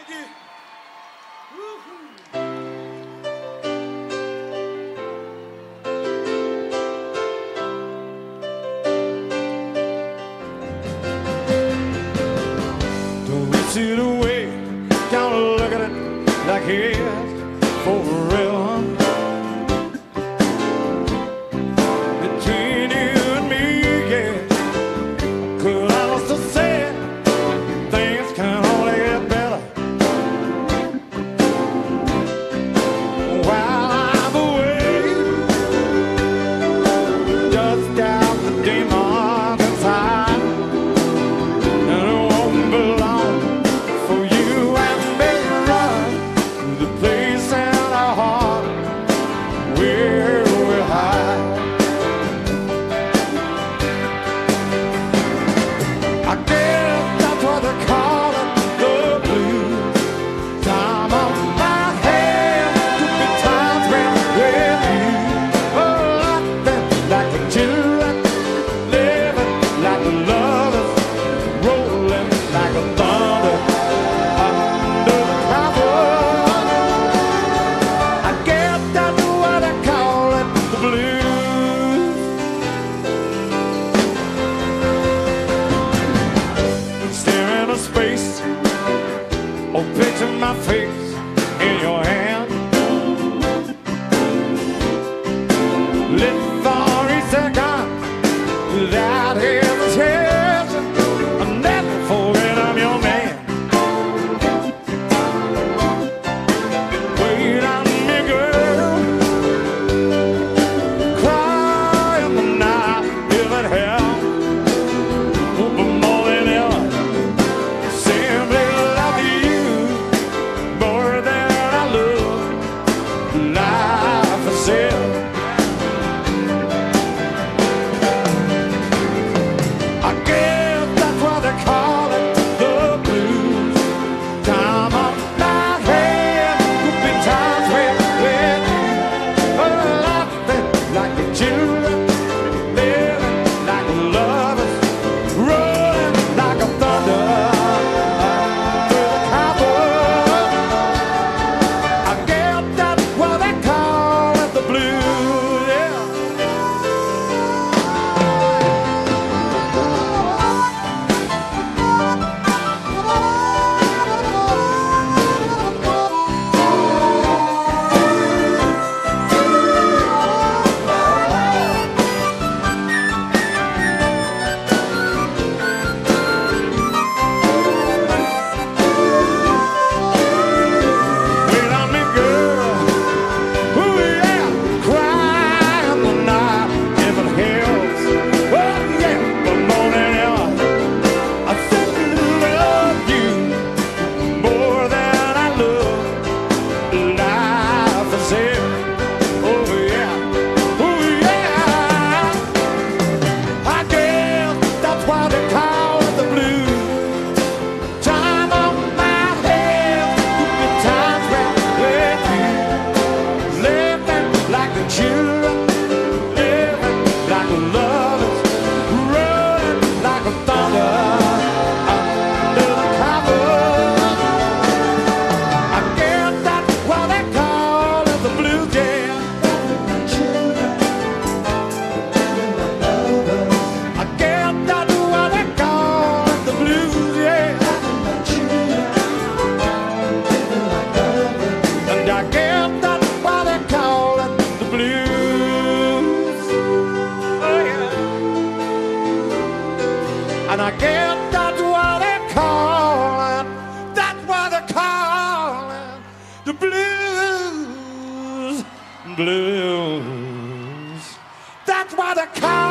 you. Don't see the way, don't look at it like it's for real. Between you and me, yeah, could I must have said things can only get better. While I'm away, just out the demons inside. Space, or picture my face in your hand. Live for a second without hesitation. I'll never forget I'm your man. Wait on me, girl. Cry in the night if it helps. But more than ever, and I guess that's what they call it. That's what they call it. The blues, blues. That's what they call it.